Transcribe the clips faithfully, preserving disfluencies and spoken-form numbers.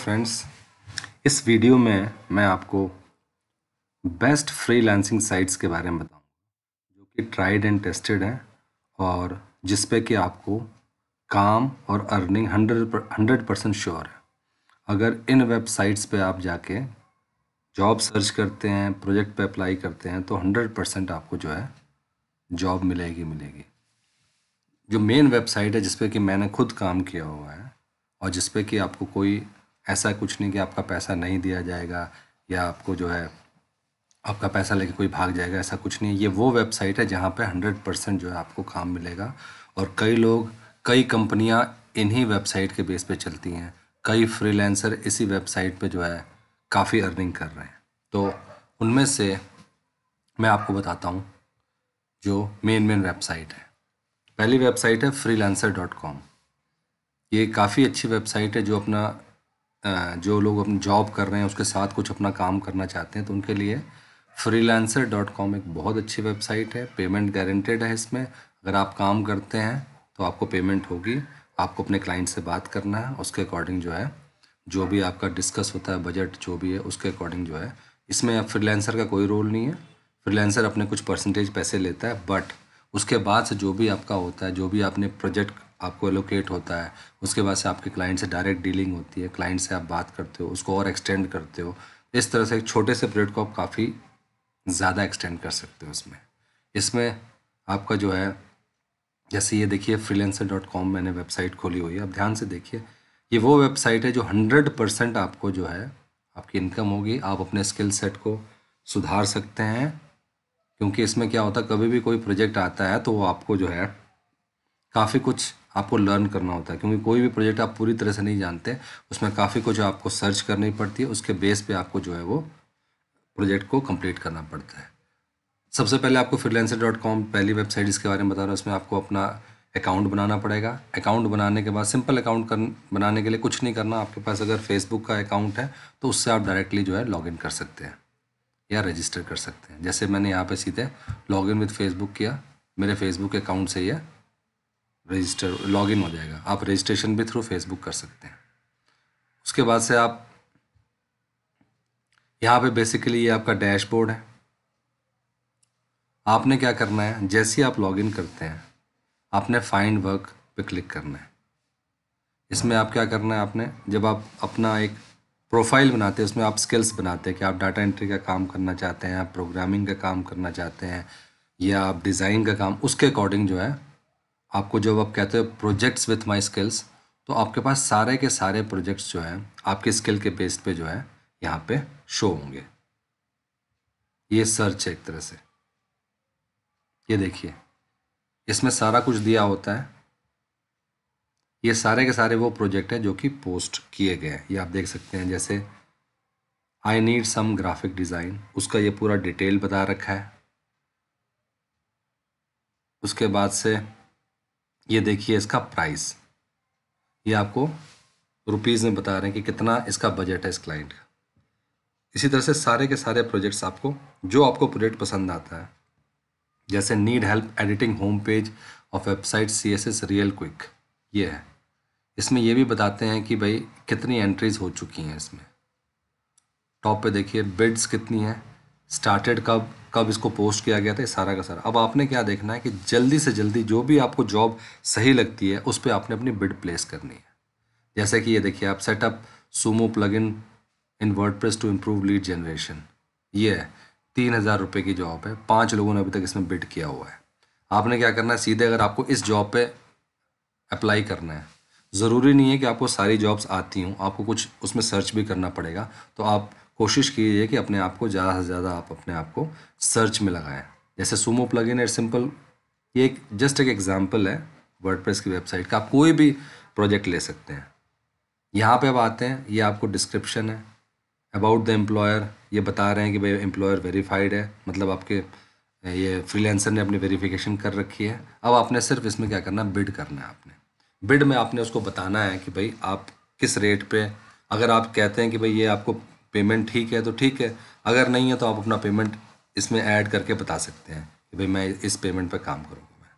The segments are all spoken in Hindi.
फ्रेंड्स, इस वीडियो में मैं आपको बेस्ट फ्रीलांसिंग साइट्स के बारे में बताऊंगा जो कि ट्राइड एंड टेस्टेड हैं और जिस पे कि आपको काम और earning hundred hundred percent sure है। अगर इन वेबसाइट्स पे आप जाके जॉब सर्च करते हैं, प्रोजेक्ट पे अप्लाई करते हैं तो हंड्रेड परसेंट आपको जो है जॉब मिलेगी मिलेगी जो मेन वेबसाइट है जिस पे कि मैंने खुद काम किया हुआ है और जिस पे कि आपको कोई ऐसा कुछ नहीं कि आपका पैसा नहीं दिया जाएगा या आपको जो है आपका पैसा लेके कोई भाग जाएगा, ऐसा कुछ नहीं है। ये वो वेबसाइट है जहाँ पे हंड्रेड परसेंट जो है आपको काम मिलेगा और कई लोग कई कंपनियाँ इन्हीं वेबसाइट के बेस पे चलती हैं। कई फ्रीलांसर इसी वेबसाइट पे जो है काफ़ी अर्निंग कर रहे हैं। तो उनमें से मैं आपको बताता हूँ जो मेन मेन वेबसाइट है। पहली वेबसाइट है फ्रीलांसर डॉट कॉम। ये काफ़ी अच्छी वेबसाइट है जो अपना जो लोग अपनी जॉब कर रहे हैं उसके साथ कुछ अपना काम करना चाहते हैं तो उनके लिए फ्रीलांसर डॉट कॉम एक बहुत अच्छी वेबसाइट है। पेमेंट गारंटेड है इसमें। अगर आप काम करते हैं तो आपको पेमेंट होगी। आपको अपने क्लाइंट से बात करना है, उसके अकॉर्डिंग जो है जो भी आपका डिस्कस होता है, बजट जो भी है उसके अकॉर्डिंग जो है। इसमें फ्रीलांसर का कोई रोल नहीं है। फ्रीलांसर अपने कुछ परसेंटेज पैसे लेता है, बट उसके बाद से जो भी आपका होता है, जो भी आपने प्रोजेक्ट आपको एलोकेट होता है, उसके बाद से आपके क्लाइंट से डायरेक्ट डीलिंग होती है। क्लाइंट से आप बात करते हो, उसको और एक्सटेंड करते हो। इस तरह से एक छोटे से प्रोजेक्ट को आप काफ़ी ज़्यादा एक्सटेंड कर सकते हो इसमें इसमें आपका जो है, जैसे ये देखिए फ्रीलांसर डॉट कॉम मैंने वेबसाइट खोली हुई है। अब ध्यान से देखिए, ये वो वेबसाइट है जो हंड्रेड परसेंट आपको जो है आपकी इनकम होगी। आप अपने स्किल सेट को सुधार सकते हैं क्योंकि इसमें क्या होता है, कभी भी कोई प्रोजेक्ट आता है तो वो आपको जो है काफ़ी कुछ आपको लर्न करना होता है क्योंकि कोई भी प्रोजेक्ट आप पूरी तरह से नहीं जानते। उसमें काफ़ी कुछ आपको सर्च करनी पड़ती है, उसके बेस पे आपको जो है वो प्रोजेक्ट को कंप्लीट करना पड़ता है। सबसे पहले आपको फ्रीलांसर डॉट कॉम पहली वेबसाइट इसके बारे में बता रहा हूँ। इसमें आपको अपना अकाउंट बनाना पड़ेगा। अकाउंट बनाने के बाद सिंपल अकाउंट कर बनाने के लिए कुछ नहीं करना। आपके पास अगर फेसबुक का अकाउंट है तो उससे आप डायरेक्टली जो है लॉगिन कर सकते हैं या रजिस्टर कर सकते हैं। जैसे मैंने यहाँ पे सीधे लॉगिन विद फेसबुक किया, मेरे फेसबुक अकाउंट से ये रजिस्टर लॉगिन हो जाएगा। आप रजिस्ट्रेशन भी थ्रू फेसबुक कर सकते हैं। उसके बाद से आप यहाँ पे बेसिकली ये आपका डैशबोर्ड है। आपने क्या करना है, जैसे ही आप लॉगिन करते हैं आपने फाइंड वर्क पे क्लिक करना है। इसमें आप क्या करना है, आपने जब आप अपना एक प्रोफाइल बनाते हैं उसमें आप स्किल्स बनाते हैं कि आप डाटा एंट्री का काम करना चाहते हैं, आप प्रोग्रामिंग का काम करना चाहते हैं या आप डिज़ाइन का काम, उसके अकॉर्डिंग जो है आपको जब आप कहते हो प्रोजेक्ट्स विथ माय स्किल्स तो आपके पास सारे के सारे प्रोजेक्ट्स जो हैं आपके स्किल के बेस पे जो है यहाँ पे शो होंगे। ये सर्च है एक तरह से। ये देखिए इसमें सारा कुछ दिया होता है। ये सारे के सारे वो प्रोजेक्ट हैं जो कि पोस्ट किए गए हैं, ये आप देख सकते हैं। जैसे I need some graphic design, उसका ये पूरा डिटेल बता रखा है। उसके बाद से ये देखिए इसका प्राइस, ये आपको रुपीज़ में बता रहे हैं कि कितना इसका बजट है इस क्लाइंट का। इसी तरह से सारे के सारे प्रोजेक्ट्स आपको जो आपको प्रोजेक्ट पसंद आता है, जैसे need help editing home page of website C S S real quick, ये है। इसमें ये भी बताते हैं कि भाई कितनी एंट्रीज हो चुकी हैं। इसमें टॉप पे देखिए बिड्स कितनी है, स्टार्टेड कब कब इसको पोस्ट किया गया था, सारा का सारा। अब आपने क्या देखना है कि जल्दी से जल्दी जो भी आपको जॉब सही लगती है उस पर आपने अपनी बिड प्लेस करनी है। जैसे कि ये देखिए आप setup Sumo plugin in WordPress to improve lead generation, ये है तीन हज़ार रुपये की जॉब है। पाँच लोगों ने अभी तक इसमें बिड किया हुआ है। आपने क्या करना है, सीधे अगर आपको इस जॉब पे अप्लाई करना है, ज़रूरी नहीं है कि आपको सारी जॉब्स आती हों, आपको कुछ उसमें सर्च भी करना पड़ेगा। तो आप कोशिश कीजिए कि अपने आप को ज़्यादा से ज़्यादा आप अपने आप को सर्च में लगाएं। जैसे सुमो प्लगइन है सिंपल, ये एक जस्ट एक एग्जांपल है वर्डप्रेस की वेबसाइट का। आप कोई भी प्रोजेक्ट ले सकते हैं। यहाँ पे अब आते हैं, ये आपको डिस्क्रिप्शन है। अबाउट द एम्प्लॉयर, ये बता रहे हैं कि भाई एम्प्लॉयर वेरीफाइड है, मतलब आपके ये फ्रीलांसर ने अपनी वेरिफिकेशन कर रखी है। अब आपने सिर्फ इसमें क्या करना है, बिड करना है। आपने बिड में आपने उसको बताना है कि भाई आप किस रेट पे, अगर आप कहते हैं कि भाई ये आपको पेमेंट ठीक है तो ठीक है, अगर नहीं है तो आप अपना पेमेंट इसमें ऐड करके बता सकते हैं कि भाई मैं इस पेमेंट पे काम करूँगा मैं।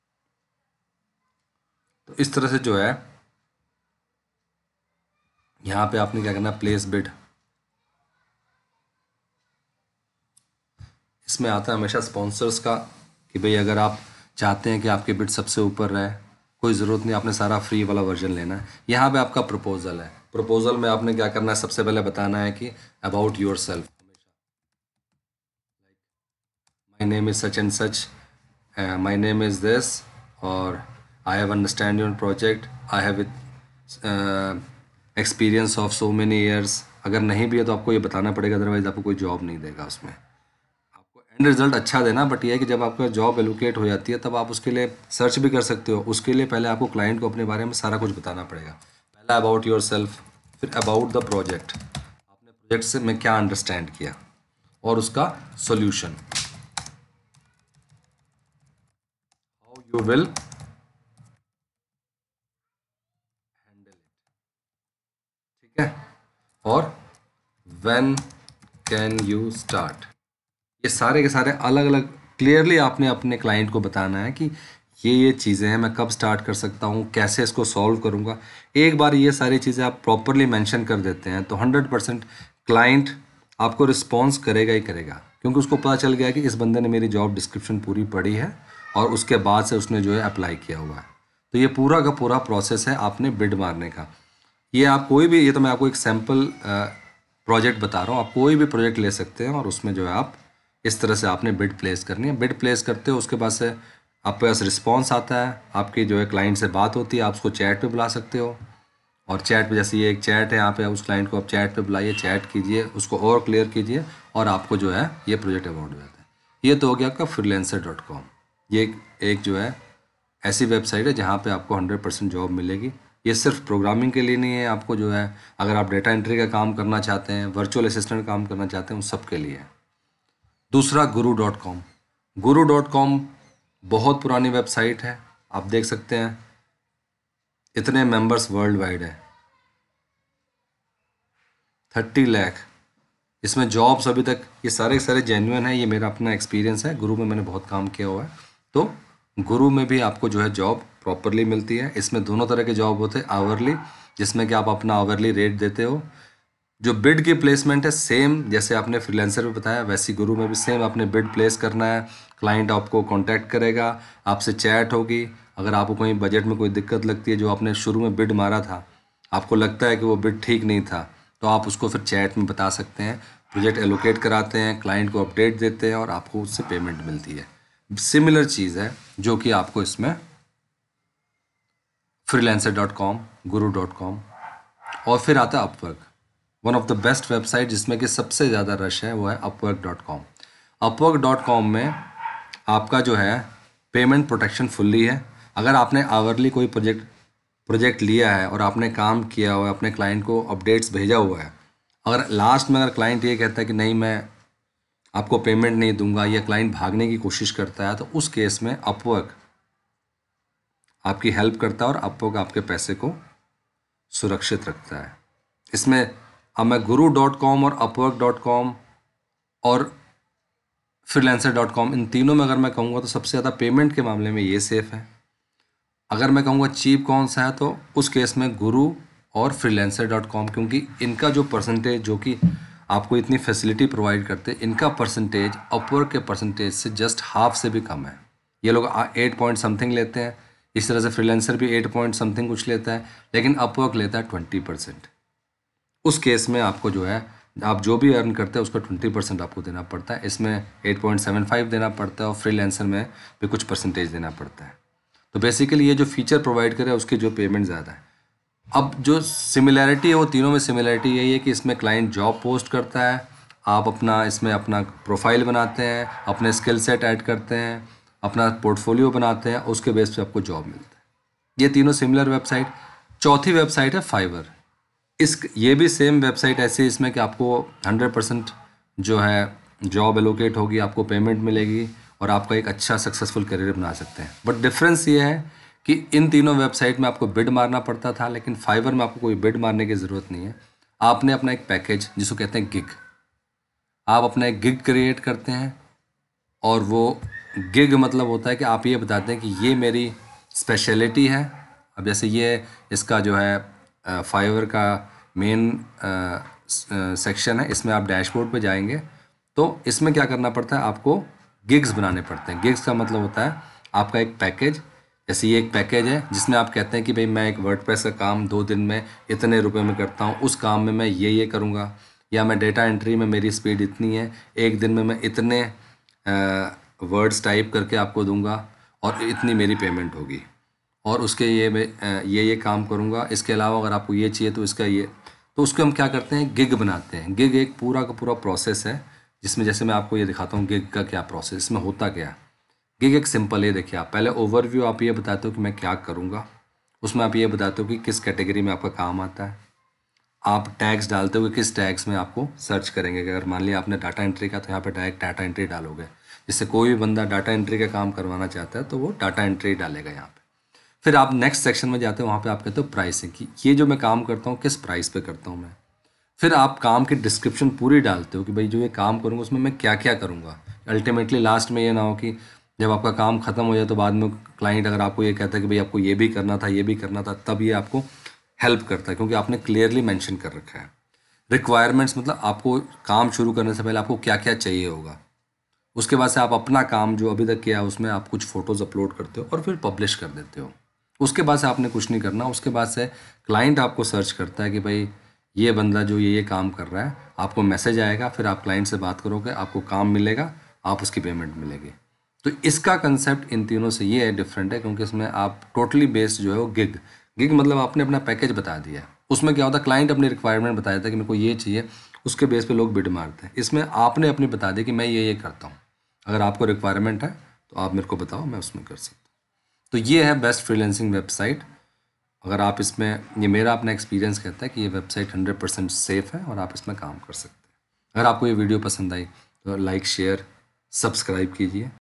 तो इस तरह से जो है यहाँ पे आपने क्या करना है, प्लेस बिड। इसमें आता है हमेशा स्पॉन्सर्स का कि भाई अगर आप चाहते हैं कि आपके बिड सबसे ऊपर रहे, कोई ज़रूरत नहीं आपने सारा फ्री वाला वर्जन लेना है। यहाँ पे आपका प्रपोजल है। प्रपोजल में आपने क्या करना है, सबसे पहले बताना है कि about yourself. My name is such and such, my name is this, और I have understand your project, I have experience of so many years. अगर नहीं भी है तो आपको ये बताना पड़ेगा, अदरवाइज आपको कोई जॉब नहीं देगा उसमें। एंड रिजल्ट अच्छा देना, बट ये है कि जब आपका जॉब एलोकेट हो जाती है तब आप उसके लिए सर्च भी कर सकते हो। उसके लिए पहले आपको क्लाइंट को अपने बारे में सारा कुछ बताना पड़ेगा। पहला अबाउट योर सेल्फ, फिर अबाउट द प्रोजेक्ट, आपने प्रोजेक्ट से मैं क्या अंडरस्टैंड किया, और उसका solution, how you will handle it, ठीक है, और व्हेन कैन यू स्टार्ट। ये सारे के सारे अलग अलग क्लियरली आपने अपने क्लाइंट को बताना है कि ये ये चीज़ें हैं, मैं कब स्टार्ट कर सकता हूँ, कैसे इसको सॉल्व करूँगा। एक बार ये सारी चीज़ें आप प्रॉपरली मेंशन कर देते हैं तो हंड्रेड परसेंट क्लाइंट आपको रिस्पॉन्स करेगा ही करेगा, क्योंकि उसको पता चल गया कि इस बंदे ने मेरी जॉब डिस्क्रिप्शन पूरी पढ़ी है और उसके बाद से उसने जो है अप्लाई किया हुआ है। तो ये पूरा का पूरा प्रोसेस है आपने बिड मारने का। ये आप कोई भी, ये तो मैं आपको एक सैम्पल प्रोजेक्ट बता रहा हूँ, आप कोई भी प्रोजेक्ट ले सकते हैं और उसमें जो है आप इस तरह से आपने बिड प्लेस करनी है। बिड प्लेस करते हो उसके बाद से आपके पास रिस्पॉन्स आता है, आपकी जो है क्लाइंट से बात होती है, आप उसको चैट पे बुला सकते हो। और चैट पे, जैसे ये एक चैट है, यहाँ पे उस क्लाइंट को आप चैट पे बुलाइए, चैट कीजिए, उसको और क्लियर कीजिए, और आपको जो है ये प्रोजेक्ट अवार्ड हो जाता है। ये तो हो गया आपका फ्रीलांसर डॉट कॉम। ये एक, एक जो है ऐसी वेबसाइट है जहाँ पे आपको हंड्रेड परसेंट जॉब मिलेगी। ये सिर्फ प्रोग्रामिंग के लिए नहीं है, आपको जो है अगर आप डेटा एंट्री का काम करना चाहते हैं, वर्चुअल असिस्टेंट काम करना चाहते हैं, उन सब के लिए है। दूसरा Guru dot com. Guru dot com बहुत पुरानी वेबसाइट है, आप देख सकते हैं इतने मेंबर्स वर्ल्ड वाइड है, थर्टी लाख। इसमें जॉब्स अभी तक ये सारे के सारे जेन्युइन है, ये मेरा अपना एक्सपीरियंस है, गुरु में मैंने बहुत काम किया हुआ है। तो गुरु में भी आपको जो है जॉब प्रॉपरली मिलती है। इसमें दोनों तरह के जॉब होते हैं, आवरली, जिसमें कि आप अपना आवरली रेट देते हो। जो बिड की प्लेसमेंट है सेम जैसे आपने फ्रीलांसर में बताया, वैसी गुरु में भी सेम आपने बिड प्लेस करना है। क्लाइंट आपको कांटेक्ट करेगा, आपसे चैट होगी। अगर आपको कोई बजट में कोई दिक्कत लगती है, जो आपने शुरू में बिड मारा था आपको लगता है कि वो बिड ठीक नहीं था, तो आप उसको फिर चैट में बता सकते हैं। प्रोजेक्ट एलोकेट कराते हैं, क्लाइंट को अपडेट देते हैं और आपको उससे पेमेंट मिलती है। सिमिलर चीज़ है जो कि आपको इसमें Freelancer dot com, Guru dot com, और फिर आता है Upwork, one of the best website जिसमें कि सबसे ज़्यादा रश है वो है Upwork dot com. Upwork dot com में आपका जो है पेमेंट प्रोटेक्शन फुल्ली है। अगर आपने आवरली कोई प्रोजेक्ट प्रोजेक्ट लिया है और आपने काम किया हुआ है, अपने क्लाइंट को अपडेट्स भेजा हुआ है, अगर लास्ट में अगर क्लाइंट ये कहता है कि नहीं मैं आपको पेमेंट नहीं दूंगा, या क्लाइंट भागने की कोशिश करता है, तो उस केस में अपवर्क आपकी हेल्प करता है और अपवर्क आपके पैसे को सुरक्षित रखता है। इसमें अब मैं गुरु डॉट कॉम और अपवर्क डॉट कॉम और फ्रीलांसर डॉट कॉम, इन तीनों में अगर मैं कहूँगा तो सबसे ज़्यादा पेमेंट के मामले में ये सेफ़ है। अगर मैं कहूँगा चीप कौन सा है, तो उस केस में गुरु और फ्रीलांसर डॉट कॉम, क्योंकि इनका जो परसेंटेज, जो कि आपको इतनी फैसिलिटी प्रोवाइड करते हैं, इनका परसेंटेज अपवर्क के परसेंटेज से जस्ट हाफ से भी कम है। ये लोग एट पॉइंट समथिंग लेते हैं, इस तरह से फ्रीलांसर भी एट पॉइंट समथिंग कुछ लेता है, लेकिन अपवर्क लेता है ट्वेंटी परसेंट। उस केस में आपको जो है आप जो भी अर्न करते हैं उसका ट्वेंटी परसेंट आपको देना पड़ता है। इसमें एट पॉइंट सेवन फाइव देना पड़ता है और फ्रीलांसर में भी कुछ परसेंटेज देना पड़ता है। तो बेसिकली ये जो फीचर प्रोवाइड करे उसकी जो पेमेंट ज़्यादा है। अब जो सिमिलैरिटी है वो तीनों में सिमिलैरिटी यही है कि इसमें क्लाइंट जॉब पोस्ट करता है, आप अपना इसमें अपना प्रोफाइल बनाते हैं, अपने स्किल सेट ऐड करते हैं, अपना पोर्टफोलियो बनाते हैं, उसके बेस पे आपको जॉब मिलता है। ये तीनों सिमिलर वेबसाइट। चौथी वेबसाइट है फाइवर। इस ये भी सेम वेबसाइट ऐसी है इसमें कि आपको हंड्रेड परसेंट जो है जॉब एलोकेट होगी, आपको पेमेंट मिलेगी और आपका एक अच्छा सक्सेसफुल करियर बना सकते हैं। बट डिफरेंस ये है कि इन तीनों वेबसाइट में आपको बिड मारना पड़ता था, लेकिन फाइवर में आपको कोई बिड मारने की ज़रूरत नहीं है। आपने अपना एक पैकेज, जिसको कहते हैं गिग, आप अपना एक गिग क्रिएट करते हैं, और वो गिग मतलब होता है कि आप ये बताते हैं कि ये मेरी स्पेशलिटी है। अब जैसे ये इसका जो है फाइवर का मेन सेक्शन है, इसमें आप डैशबोर्ड पे जाएंगे तो इसमें क्या करना पड़ता है, आपको गिग्स बनाने पड़ते हैं। गिग्स का मतलब होता है आपका एक पैकेज। जैसे ये एक पैकेज है जिसमें आप कहते हैं कि भाई मैं एक वर्डप्रेस का काम दो दिन में इतने रुपए में करता हूँ, उस काम में मैं ये ये करूँगा, या मैं डेटा एंट्री में मेरी स्पीड इतनी है, एक दिन में मैं इतने वर्ड्स टाइप करके आपको दूंगा और इतनी मेरी पेमेंट होगी, और उसके ये मैं अ, ये ये काम करूँगा, इसके अलावा अगर आपको ये चाहिए तो इसका ये, तो उसको हम क्या करते हैं, गिग बनाते हैं। गिग एक पूरा का पूरा प्रोसेस है जिसमें जैसे मैं आपको ये दिखाता हूँ गिग का क्या प्रोसेस, इसमें होता क्या है। गिग एक सिंपल है, देखिए आप पहले ओवरव्यू आप ये बताते हो कि मैं क्या करूँगा, उसमें आप ये बताते हो कि किस कैटेगरी में आपका काम आता है, आप टैग्स डालते हो कि किस टैग्स में आपको सर्च करेंगे। अगर मान लिया आपने डाटा एंट्री का तो यहाँ पे डायरेक्ट डाटा एंट्री डालोगे, जिससे कोई भी बंदा डाटा एंट्री का काम करवाना चाहता है तो वो डाटा एंट्री डालेगा यहाँ पे। फिर आप नेक्स्ट सेक्शन में जाते हो, वहाँ पे आप कहते हो प्राइसिंग की, ये जो मैं काम करता हूँ किस प्राइस पे करता हूँ मैं। फिर आप काम की डिस्क्रिप्शन पूरी डालते हो कि भाई जो ये काम करूँगा उसमें मैं क्या क्या करूँगा। अल्टीमेटली लास्ट में ये ना हो कि जब आपका काम ख़त्म हो जाए तो बाद में क्लाइंट अगर आपको ये कहता है कि भाई आपको ये भी करना था ये भी करना था, तब ये आपको हेल्प करता है क्योंकि आपने क्लियरली मेंशन कर रखा है। रिक्वायरमेंट्स मतलब आपको काम शुरू करने से पहले आपको क्या क्या चाहिए होगा। उसके बाद से आप अपना काम जो अभी तक किया है उसमें आप कुछ फ़ोटोज़ अपलोड करते हो और फिर पब्लिश कर देते हो। उसके बाद से आपने कुछ नहीं करना। उसके बाद से क्लाइंट आपको सर्च करता है कि भाई ये बंदा जो ये ये काम कर रहा है, आपको मैसेज आएगा, फिर आप क्लाइंट से बात करोगे, आपको काम मिलेगा, आप उसकी पेमेंट मिलेगी। तो इसका कंसेप्ट इन तीनों से ये है डिफरेंट है क्योंकि इसमें आप टोटली बेस्ड जो है वो गिग गिग मतलब आपने अपना पैकेज बता दिया है। उसमें क्या होता है, क्लाइंट अपनी रिक्वायरमेंट बताया था कि मेरे को ये चाहिए, उसके बेस पे लोग बिड मारते हैं। इसमें आपने अपनी बता दी कि मैं ये ये करता हूँ, अगर आपको रिक्वायरमेंट है तो आप मेरे को बताओ, मैं उसमें कर सकता हूँ। तो ये है बेस्ट फ्रीलांसिंग वेबसाइट। अगर आप इसमें, ये मेरा अपना एक्सपीरियंस कहता है कि ये वेबसाइट हंड्रेड परसेंट सेफ़ है और आप इसमें काम कर सकते हैं। अगर आपको ये वीडियो पसंद आई तो लाइक शेयर सब्सक्राइब कीजिए।